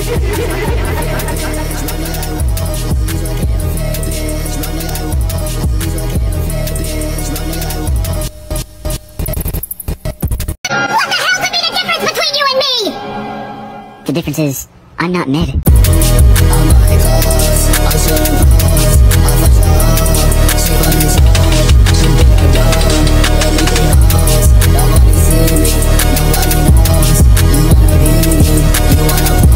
The difference is, I'm not mid. Nobody knows, you wanna be me, you wanna